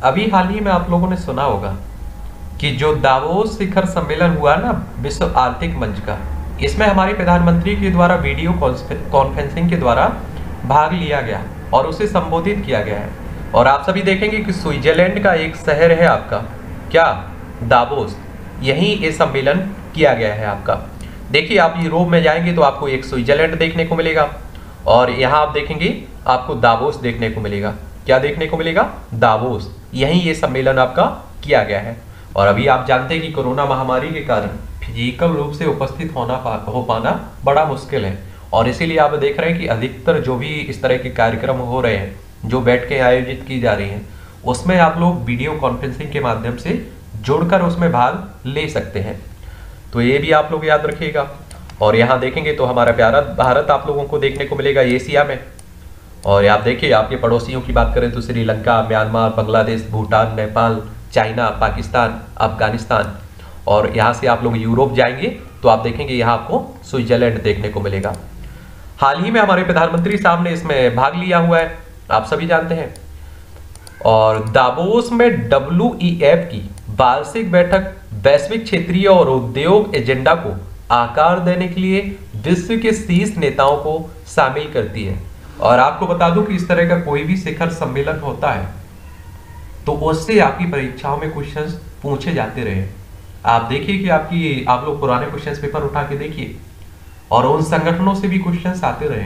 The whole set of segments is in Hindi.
अभी हाल ही में आप लोगों ने सुना होगा कि जो दावोस शिखर सम्मेलन हुआ ना विश्व आर्थिक मंच का, इसमें हमारे प्रधानमंत्री के द्वारा वीडियो कॉन्फ्रेंसिंग के द्वारा भाग लिया गया और उसे संबोधित किया गया है। और आप सभी देखेंगे कि स्विट्जरलैंड का एक शहर है आपका, क्या, दावोस, यहीं ये सम्मेलन किया गया है आपका। देखिए आप यूरोप में जाएंगे तो आपको एक स्विट्जरलैंड देखने को मिलेगा और यहाँ आप देखेंगे आपको दावोस देखने को मिलेगा। क्या देखने को मिलेगा? दावोस, यहीं ये सम्मेलन आपका किया गया है। और अभी आप जानते हैं कि कोरोना महामारी के कारण फिजिकल रूप से उपस्थित हो पाना बड़ा मुश्किल है और इसीलिए आप देख रहे हैं कि अधिकतर जो भी इस तरह के कार्यक्रम हो रहे हैं, जो बैठ के आयोजित की जा रही हैं, उसमें आप लोग वीडियो कॉन्फ्रेंसिंग के माध्यम से जुड़कर उसमें भाग ले सकते हैं। तो ये भी आप लोग याद रखिएगा। और यहाँ देखेंगे तो हमारा प्यारा भारत आप लोगों को देखने को मिलेगा एशिया में। और आप देखिए, आपके पड़ोसियों की बात करें तो श्रीलंका, म्यांमार, बांग्लादेश, भूटान, नेपाल, चाइना, पाकिस्तान, अफगानिस्तान। और यहाँ से आप लोग यूरोप जाएंगे तो आप देखेंगे यहाँ आपको स्विट्जरलैंड देखने को मिलेगा। हाल ही में हमारे प्रधानमंत्री साहब ने इसमें भाग लिया हुआ है, आप सभी जानते हैं। और दावोस में WEF की वार्षिक बैठक वैश्विक, क्षेत्रीय और उद्योग एजेंडा को आकार देने के लिए विश्व के शीर्ष नेताओं को शामिल करती है। और आपको बता दूं कि इस तरह का कोई भी शिखर सम्मेलन होता है तो उससे आपकी परीक्षाओं में क्वेश्चंस पूछे जाते रहे। आप देखिए कि आप लोग पुराने क्वेश्चंस पेपर उठा के देखिए और उन संगठनों से भी क्वेश्चंस आते रहे।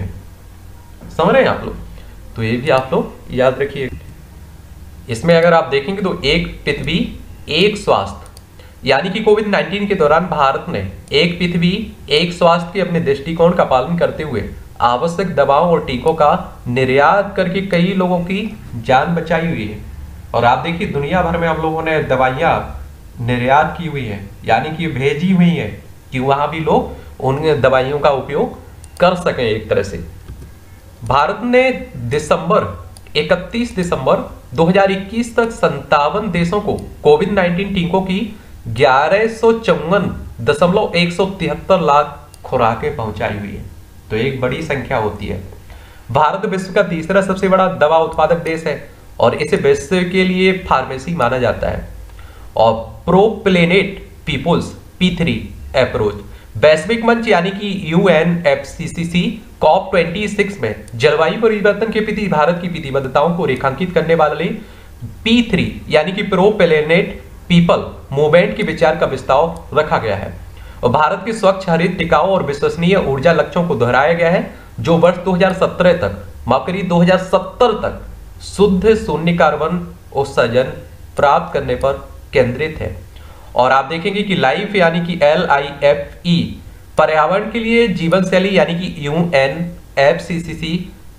समझ रहे हैं आप लोग? तो ये भी आप लोग याद रखिए। इसमें अगर आप देखेंगे तो एक पृथ्वी एक स्वास्थ्य, यानी कि कोविड-19 के दौरान भारत ने एक पृथ्वी एक स्वास्थ्य के अपने दृष्टिकोण का पालन करते हुए आवश्यक दवाओं और टीकों का निर्यात करके कई लोगों की जान बचाई हुई है। और आप देखिए दुनिया भर में हम लोगों ने दवाइयाँ निर्यात की हुई है, यानी कि भेजी हुई है कि वहां भी लोग उन दवाइयों का उपयोग कर सकें। एक तरह से भारत ने 31 दिसंबर 2021 तक 57 देशों को कोविड-19 टीकों की 1154.173 लाख खुराकें पहुंचाई हुई है। तो एक बड़ी संख्या होती है। भारत विश्व का तीसरा सबसे बड़ा दवा उत्पादक देश है और इसे विश्व के लिए फार्मेसी माना जाता है। और प्रोप्लेनेट पीपुल्स P3 अप्रोच वैश्विक मंच यानी कि UNFCCC COP26 में जलवायु परिवर्तन के प्रति भारत की प्रतिबद्धताओं को रेखांकित करने वाले P3 यानी कि प्रोप्लेनेट पीपल मूवमेंट के विचार का प्रस्ताव रखा गया है। और भारत के स्वच्छ, हरित, टिकाऊ और विश्वसनीय ऊर्जा लक्ष्यों को दोहराया गया है जो वर्ष 2017 तक, माफ करिए 2070 तक शुद्ध शून्य कार्बन उत्सर्जन प्राप्त करने पर केंद्रित है। और आप देखेंगे कि लाइफ यानी कि LIFE पर्यावरण के लिए जीवन शैली यानी कि UNFCCC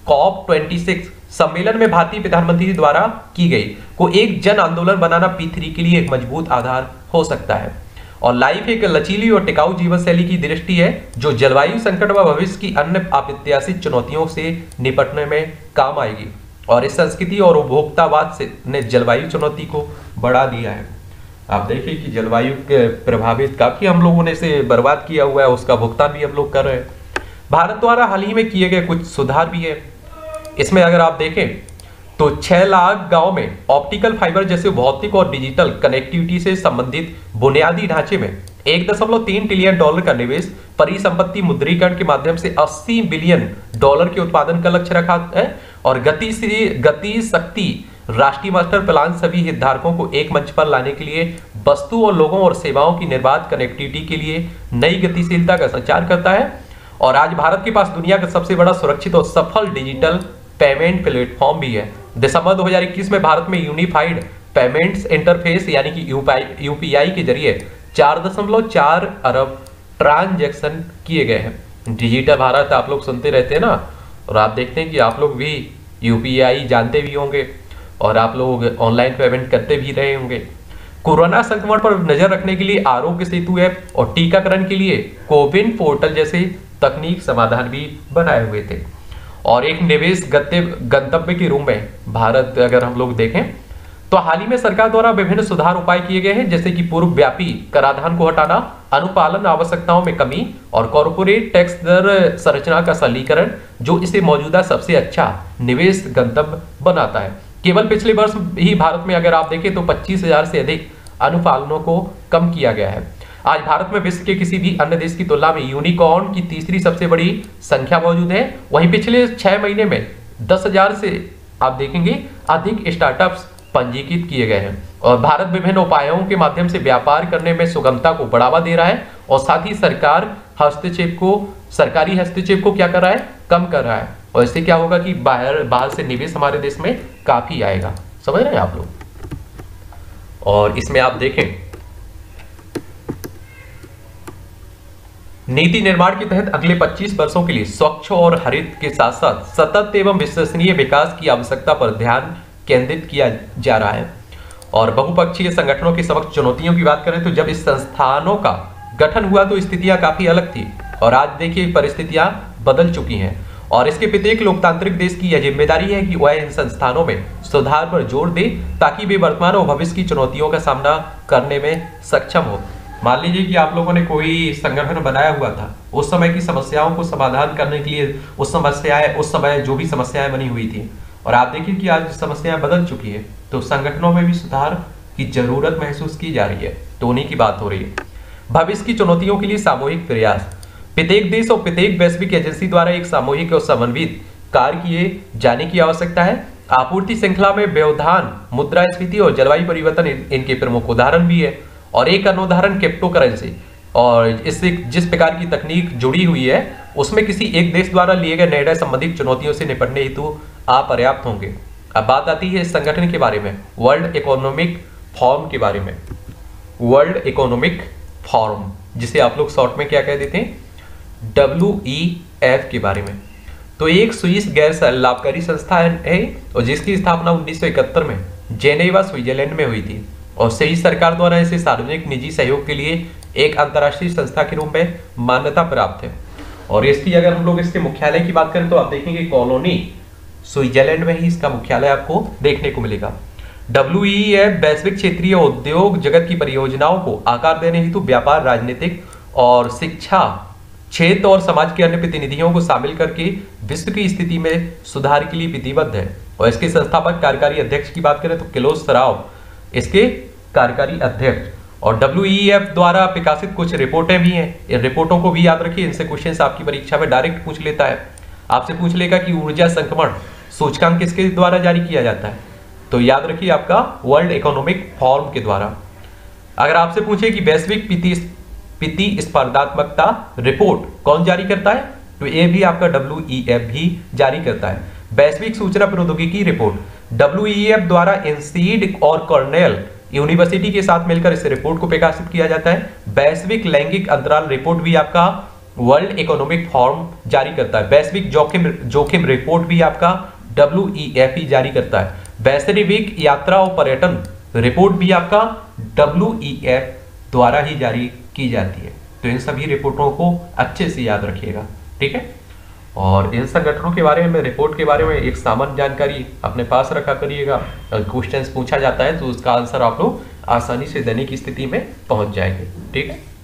COP26 सम्मेलन में भारतीय प्रधानमंत्री द्वारा की गई को एक जन आंदोलन बनाना P3 के लिए एक मजबूत आधार हो सकता है। और लाइफ एक लचीली और टिकाऊ जीवन शैली की दृष्टि है जो जलवायु संकट व भविष्य की अन्य अप्रत्याशित चुनौतियों से निपटने में काम आएगी। और इस संस्कृति और उपभोक्तावाद से ने जलवायु चुनौती को बढ़ा दिया है। आप देखिए कि जलवायु के प्रभावित काफी हम लोगों ने इसे बर्बाद किया हुआ है, उसका भुगतान भी हम लोग कर रहे हैं। भारत द्वारा हाल ही में किए गए कुछ सुधार भी है। इसमें अगर आप देखें तो 6 लाख गांव में ऑप्टिकल फाइबर जैसे भौतिक और डिजिटल कनेक्टिविटी से संबंधित बुनियादी ढांचे में $1.3 ट्रिलियन का निवेश, परिसंपत्ति मुद्रीकरण के माध्यम से $80 बिलियन के उत्पादन का लक्ष्य रखा है। और गति शक्ति राष्ट्रीय मास्टर प्लान सभी हितधारकों को एक मंच पर लाने के लिए वस्तु और लोगों और सेवाओं की निर्बाध कनेक्टिविटी के लिए नई गतिशीलता का संचार करता है। और आज भारत के पास दुनिया का सबसे बड़ा सुरक्षित और सफल डिजिटल पेमेंट प्लेटफॉर्म भी है। दिसंबर 2021 में भारत में यूनिफाइड पेमेंट्स इंटरफेस यानी कि UPI के जरिए 4.4 अरब ट्रांजैक्शन किए गए हैं। डिजिटल भारत आप लोग सुनते रहते हैं ना, और आप देखते हैं कि आप लोग भी UPI जानते भी होंगे और आप लोग ऑनलाइन पेमेंट करते भी रहे होंगे। कोरोना संक्रमण पर नजर रखने के लिए आरोग्य सेतु ऐप और टीकाकरण के लिए कोविन पोर्टल जैसे तकनीक समाधान भी बनाए हुए थे। और एक निवेश गंतव्य के रूप में भारत अगर हम लोग देखें तो हाल ही में सरकार द्वारा विभिन्न सुधार उपाय किए गए हैं, जैसे कि पूर्व व्यापी कराधान को हटाना, अनुपालन आवश्यकताओं में कमी और कॉर्पोरेट टैक्स दर संरचना का सरलीकरण, जो इसे मौजूदा सबसे अच्छा निवेश गंतव्य बनाता है। केवल पिछले वर्ष ही भारत में अगर आप देखें तो 25,000 से अधिक अनुपालनों को कम किया गया है। आज भारत में विश्व के किसी भी अन्य देश की तुलना में यूनिकॉर्न की तीसरी सबसे बड़ी संख्या मौजूद है। वहीं पिछले 6 महीने में 10,000 से आप देखेंगे अधिक स्टार्टअप्स पंजीकृत किए गए हैं और भारत विभिन्न उपायों के माध्यम से व्यापार करने में सुगमता को बढ़ावा दे रहा है और साथ ही सरकारी हस्तक्षेप को क्या कर रहा है, कम कर रहा है। और इससे क्या होगा कि बाहर से निवेश हमारे देश में काफी आएगा। समझ रहे हैं आप लोग। और इसमें आप देखें नीति निर्माण के तहत अगले 25 वर्षों के लिए स्वच्छ और हरित के साथ साथ सतत एवं विश्वसनीय विकास की आवश्यकता पर ध्यान केंद्रित किया जा रहा है। और बहुपक्षीय संगठनों की समक्ष चुनौतियों की बात करें तो जब इस संस्थानों का गठन हुआ तो स्थितियां काफी अलग थी और आज देखिए परिस्थितियां बदल चुकी हैं और इसके प्रत्येक लोकतांत्रिक देश की यह जिम्मेदारी है कि वह इन संस्थानों में सुधार पर जोर दे ताकि वे वर्तमान और भविष्य की चुनौतियों का सामना करने में सक्षम हो। मान लीजिए कि आप लोगों ने कोई संगठन बनाया हुआ था, उस समय की समस्याओं को समाधान करने के लिए उस समय जो भी समस्याएं बनी हुई थी और आप देखिए कि आज समस्याएं बदल चुकी है तो संगठनों में भी सुधार की जरूरत महसूस की जा रही है। तो उन्हीं की बात हो रही है। भविष्य की चुनौतियों के लिए सामूहिक प्रयास। प्रत्येक देश और प्रत्येक वैश्विक एजेंसी द्वारा एक सामूहिक और समन्वित कार्य किए जाने की आवश्यकता है। आपूर्ति श्रृंखला में व्यवधान, मुद्रास्फीति और जलवायु परिवर्तन इनके प्रमुख उदाहरण भी है। और एक अन्य उदाहरण क्रिप्टो करेंसी और इससे जिस प्रकार की तकनीक जुड़ी हुई है उसमें किसी एक देश द्वारा लिए गए निर्णय संबंधित चुनौतियों से निपटने हेतु अपर्याप्त होंगे। अब बात आती है इस संगठन के बारे में, वर्ल्ड इकोनॉमिक फोरम के बारे में। वर्ल्ड इकोनॉमिक फोरम जिसे आप लोग शॉर्ट में क्या कह देते हैं, WEF के बारे में। तो एक स्विस गैर लाभकारी संस्था है और जिसकी स्थापना 1971 में जेनेवा स्विट्जरलैंड में हुई थी और स्विस सरकार द्वारा इसे सार्वजनिक निजी सहयोग के लिए एक अंतर्राष्ट्रीय संस्था के रूप में मान्यता प्राप्त है। और इसकी अगर हम लोग इसके मुख्यालय की बात करें तो आप देखेंगे कॉलोनी स्विट्जरलैंड में ही इसका मुख्यालय आपको देखने को मिलेगा। WEF वैश्विक क्षेत्रीय उद्योग जगत की परियोजनाओं को आकार देने हेतु व्यापार, राजनीतिक और शिक्षा क्षेत्र और समाज के अन्य प्रतिनिधियों को शामिल करके विश्व की स्थिति में सुधार के लिए प्रतिबद्ध है। और इसके संस्थापक कार्यकारी अध्यक्ष की बात करें तो क्लोस श्राव इसके कार्यकारी अध्यक्ष। और WEF द्वारा प्रकाशित कुछ रिपोर्टें भी हैं, इन रिपोर्टों को भी याद रखिए, इनसे क्वेश्चन आपकी परीक्षा में डायरेक्ट पूछ लेता है। आपसे पूछ लेगा कि ऊर्जा संक्रमण सूचकांक किसके द्वारा जारी किया जाता है, तो याद रखिए आपका वर्ल्ड इकोनॉमिक फोरम के द्वारा। अगर आपसे पूछे कि वैश्विक प्रतिस्पर्धात्मकता रिपोर्ट कौन जारी करता है, तो ये भी आपका WEF भी जारी करता है। वैश्विक सूचना प्रौद्योगिकी रिपोर्ट WEF द्वारा इंसीड और कॉर्नेल यूनिवर्सिटी के साथ मिलकर इस रिपोर्ट को प्रकाशित किया जाता है। वैश्विक लैंगिक अंतराल रिपोर्ट भी आपका वर्ल्ड इकोनॉमिक फोरम जारी करता है। वैश्विक जोखिम रिपोर्ट भी आपका WEF ही जारी करता है। वैश्विक यात्रा और पर्यटन रिपोर्ट भी आपका WEF द्वारा ही जारी की जाती है। तो इन सभी रिपोर्टों को अच्छे से याद रखिएगा, ठीक है। और इन संगठनों के बारे में, रिपोर्ट के बारे में एक सामान्य जानकारी अपने पास रखा करिएगा। अगर क्वेश्चन पूछा जाता है तो उसका आंसर आप लोग आसानी से देने की स्थिति में पहुंच जाएंगे, ठीक है।